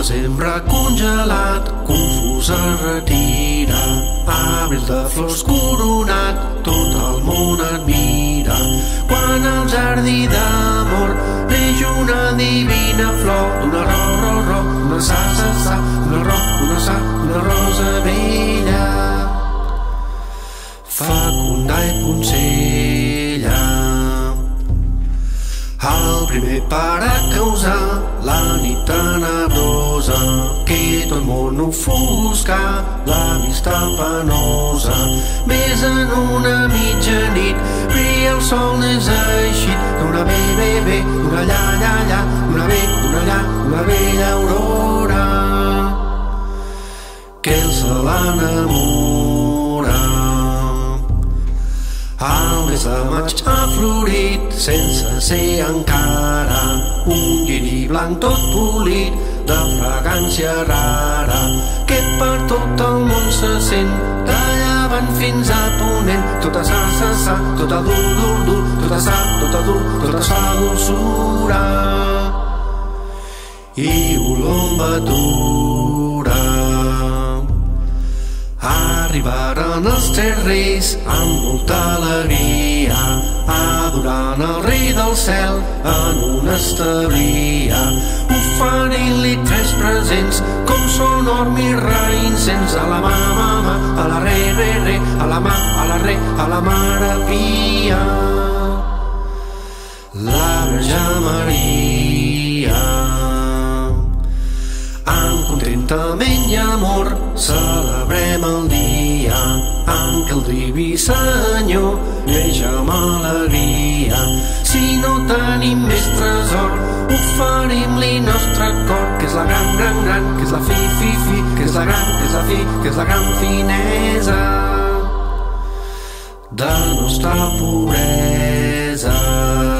Desembre congelat, confús es retira. Abril de flors coronat, tot el món admira. Quan al jardí d'amor neix una divina flor, d'una ro, una sa, una ro, una sa, una rosa bella. Fecunda i poncella. El primer pare causar la nit tenebrosa, que tot món ofusca la vista penosa. Més en una mitjanit brilla el sol n'és eixit, d'una bé, d'una lla, d'una bé, d'una lla, una bella aurora que el cel enamora. El mes de maig ha florit sense ser encara un lliri blanc tot polit de fragància rara que per tot el món se sent de llevant fins a ponent. Tota sa, tota dur, tota sa, tota dur, tota sa dolçura i olor amb batura. Arribaren els tres reis amb molta alegria, adorant el rei del cel en una establia, oferint-li tres presents com són or, mirra i incens. A la mà, a la re, a la mà, a la re, a la mare Pia, la Verge Maria. Amb contentament i amor celebrem el dia en què el diví Senyor neix amb alegria. Si no tenim més tresor, oferim-li nostre cor, que és la gran, que és la fi, que és la gran, que és la fi, que és la gran finesa de nostra pobresa.